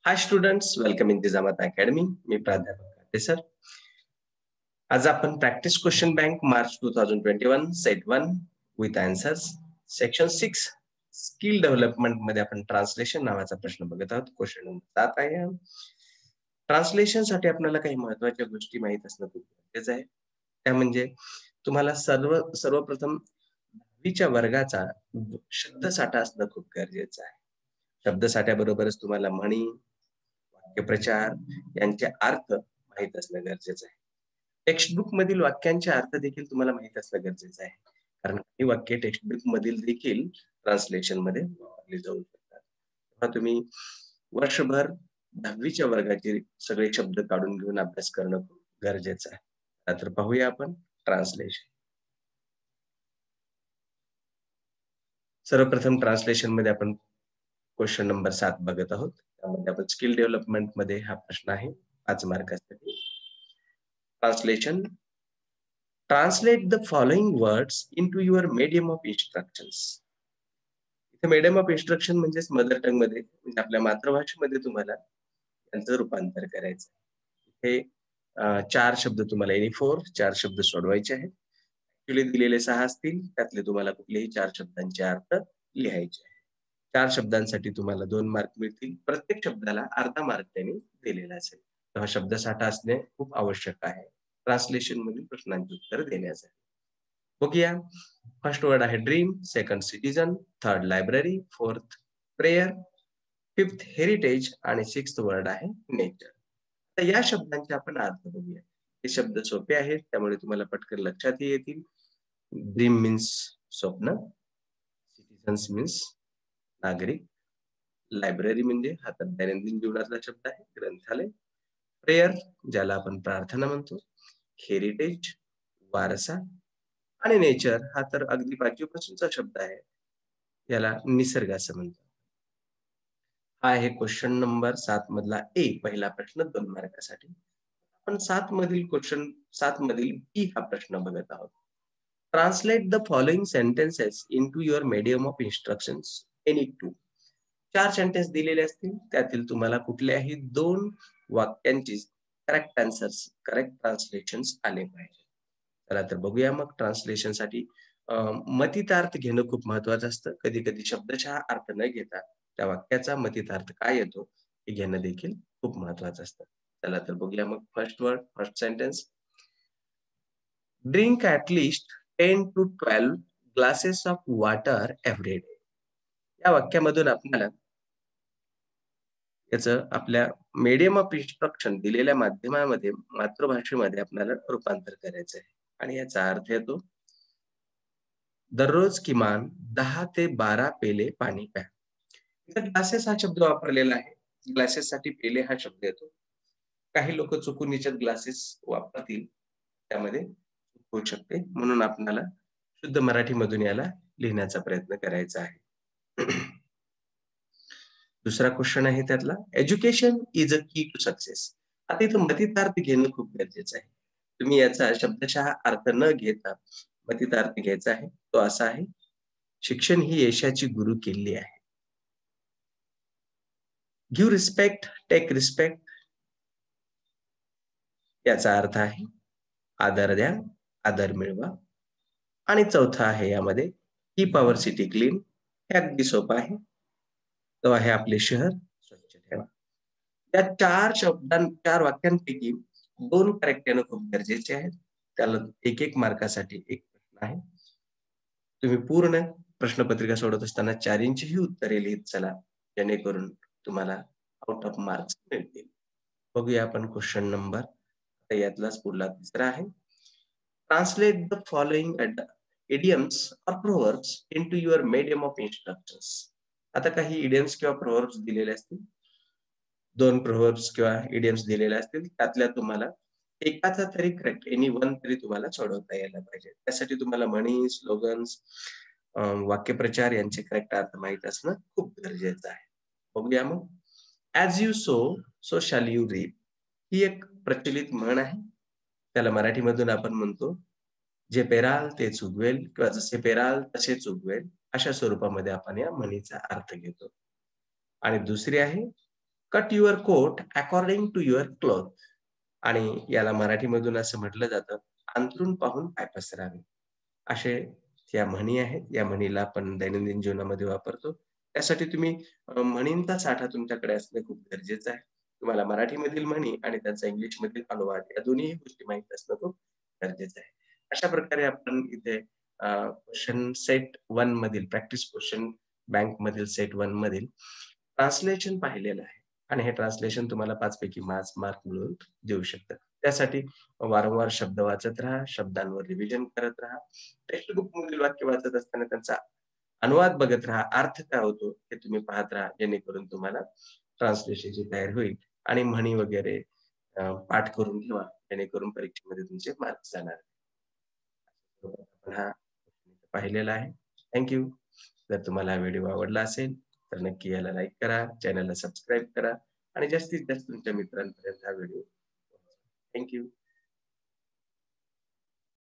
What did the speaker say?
High students, welcome in Jijamata academy. मी प्राध्यापक Kate sir. आज आपण practice question bank March 2021 set 1 with answers section 6 skill development मध्ये आपण ट्रान्सलेशन नावाचा प्रश्न बघत आहोत. क्वेश्चन नंबर 7 आहे. ट्रान्सलेशन साठी आपल्याला काही महत्त्वाच्या गोष्टी माहित असणं खूप गरजेचं आहे. त्या म्हणजे तुम्हाला सर्वप्रथम 10वीच्या वर्गाचा शब्दसाठा असणं खूप गरजेचं आहे. शब्दसाठ्याबरोबरच तुम्हाला म्हणी, वाक्यप्रचार यांचे अर्थ माहित असणं गरजेचं आहे. टेक्स्टबुक मधील वाक्यांचे अर्थ देखील तुम्हाला माहित असणं गरजेचं आहे, कारण ही वाक्य टेक्स्टबुक मधील देखील ट्रान्सलेशन मध्ये वापरली जाऊ शकतात. तेव्हा तुम्ही वर्षभर 10वीच्या वर्गाचे सगळे शब्द काढून घेऊन अभ्यास करणं खूप गरजेचं आहे. तर पाहूया आपण ट्रान्सलेशन. सर्वप्रथम ट्रान्सलेशन मध्ये आपण क्वेश्चन नंबर 7 बघत आहोत. त्यामध्ये आपण स्किल डेव्हलपमेंट मध्ये हा प्रश्न आहे 5 मार्कासाठी. Translation. Translate the following words into your medium of instructions. इथे मीडियम ऑफ इन्स्ट्रक्शन म्हणजेच मदर टंग मध्ये, म्हणजे आपल्या मातृभाषेमध्ये तुम्हाला यांचं रूपांतर करायचं. हे 4 शब्द तुम्हाला युनिफोर 4 शब्द सोडवायचे आहेत. ऍक्च्युअली दिलेले 6 असतील, त्यातले तुम्हाला कुठलेही 4 शब्दांचे अर्थ लिहायचे आहेत. 4 शब्दांसाठी तुम्हाला 2 मार्क मिळतील. प्रत्येक शब्दाला अर्धा मार्क त्यांनी दिलेला असेल. तेव्हा शब्दसाठा असणे खूप आवश्यक आहे ट्रान्सलेशन मधील प्रश्नांची उत्तर देण्यासाठी. बघूया. फर्स्ट वर्ड आहे dream, second citizen, third library, fourth prayer, fifth heritage आणि सिक्स्थ वर्ड आहे नेचर. तर या शब्दांचे आपण अर्थ बघूया. हे शब्द सोपे आहेत, त्यामुळे तुम्हाला पटकन लक्षातही येतील. ड्रीम मीन्स स्वप्न, सिटीजन्स मीन्स नागरिक, लायब्ररी म्हणजे हा तर दैनंदिन जीवनातला शब्द आहे, ग्रंथालय, प्रेयर ज्याला आपण प्रार्थना म्हणतो, हेरिटेज वारसा आणि नेचर हा तर अगदी पाचवीपासूनचा शब्द आहे, याला निसर्ग असं म्हणतात. हा आहे क्वेश्चन नंबर 7 मधला ए, पहिला प्रश्न 2 मार्कासाठी. आपण 7 मधील बी हा प्रश्न बघत आहोत. Translate the following sentences into your medium of instructions any two. 4 sentence दिलेले असतील, त्यातील तुम्हाला कुठल्याही 2 वाक्यांची करेक्ट आन्सर्स, करेक्ट ट्रान्सलेशन्स आले पाहिजे. चला तर बघूया मग ट्रान्सलेशनसाठी मतितार्थ घेणं खूप महत्वाचं असतं. कधी-कधी शब्दशः अर्थ न घेता त्या वाक्याचा मतितार्थ काय येतो हे घेणं देखील खूप महत्वाचं असतं. चला तर बघूया मग first sentence. Drink at least 10 to 12 glasses of water every day. या वाक्यामधून आपल्याला याचं आपल्या मीडियम ऑफ इन्स्ट्रक्शन दिलेल्या माध्यमामध्ये, मातृभाषेमध्ये आपल्याला रूपांतर करायचं आहे. आणि याचा अर्थ येतो दररोज किमान 10 ते 12 पेले पाणी प्या. इथं ग्लासेस हा शब्द वापरलेला आहे. ग्लासेस साठी पेले हा शब्द येतो. काही लोक चुकून याच्यात ग्लासेस वापरतील, त्यामध्ये होऊ शकते, म्हणून आपल्याला शुद्ध मराठीमधून याला लिहिण्याचा प्रयत्न करायचा आहे. दुसरा क्वेश्चन आहे त्यातला, एज्युकेशन इज अ की टू सक्सेस. आता इथं मतितार्थ घेणं खूप गरजेचं आहे. तुम्ही याचा शब्दशः अर्थ न घेता मतितार्थ घ्यायचा आहे. तो असा आहे, शिक्षण ही यशाची गुरु किल्ली आहे. गिव्ह रिस्पेक्ट, टेक रिस्पेक्ट याचा अर्थ आहे आदर द्या, आदर मिळवा. आणि चौथा आहे यामध्ये कीप आवर सिटी क्लीन. हे अगदी सोपं आहे. तो आहे आपले शहर स्वच्छ ठेवा. या 4 वाक्यांपैकी 2 करेक्ट येणं खूप गरजेचे आहेत. त्याला 1-1 मार्कासाठी एक प्रश्न आहे. तुम्ही पूर्ण प्रश्नपत्रिका सोडवत असताना 4 ही उत्तरे लिहित चला, जेणेकरून तुम्हाला आउट ऑफ मार्क्स मिळतील. बघूया आपण क्वेश्चन नंबर, यातलाच पुढला तिसरा आहे. ट्रान्सलेट द फॉलोइंग इडियम्स और proverbs into your medium of instructions. आता काही इडियम्स किंवा प्रोव्हर्ब्स दिलेले असतील, 2 प्रोव्हर्ब्स किंवा इडियम्स दिलेले असतील, त्यातल्या तुम्हाला एकाचा तरी करेक्ट, एनी वन तरी तुम्हाला सोडवता यायला पाहिजे. त्यासाठी तुम्हाला म्हणी, स्लोगन्स, वाक्यप्रचार यांचे करेक्ट अर्थ माहित असणं खूप गरजेचं आहे. बघूया मग. As you sow so shall you reap. ही एक प्रचलित म्हण आहे. त्याला मराठीमधून आपण म्हणतो, जे पेराल तेच उगवेल किंवा जसे पेराल तसेच उगवेल, अशा स्वरूपामध्ये आपण या म्हणीचा अर्थ घेतो. आणि दुसरी आहे, cut your coat according to your cloth. आणि याला मराठीमधून असं म्हटलं जातं, अंथरूण पाहून पाय पसरावे. असे या म्हणी आहेत. या म्हणीला आपण दैनंदिन जीवनामध्ये वापरतो. त्यासाठी तुम्ही म्हणींचा साठा तुमच्याकडे असणं खूप गरजेचं आहे. तुम्हाला मराठीमधील म्हणी आणि त्यांचा इंग्लिशमधील अनुवाद या दोन्ही गोष्टी माहीत असणं खूप गरजेचं आहे. अशा प्रकारे आपण इथे क्वेशन सेट 1 मधील प्रॅक्टिस क्वेशन बँकमधील सेट 1 मधील ट्रान्सलेशन पाहिलेलं आहे आणि हे ट्रान्सलेशन तुम्हाला 5 पैकी 5 मार्क मिळवून देऊ शकतं. त्यासाठी वारंवार शब्द वाचत राहा, शब्दांवर रिव्हिजन करत राहा. टेक्स्ट बुकमधील वाक्य वाचत असताना त्यांचा अनुवाद बघत राहा, अर्थ काय होतो हे तुम्ही पाहत राहा, जेणेकरून तुम्हाला ट्रान्सलेशनची तयारी होईल आणि म्हणी वगैरे पाठ करून ठेवा, जेणेकरून परीक्षेमध्ये तुमचे मार्क्स जाणार. आपण हा पाहिलेला आहे. थँक जर तुम्हाला हा व्हिडिओ आवडला असेल, तर नक्की याला लाईक करा, चॅनलला सबस्क्राईब करा आणि जास्तीत जास्त तुमच्या मित्रांपर्यंत हा व्हिडिओ. थँक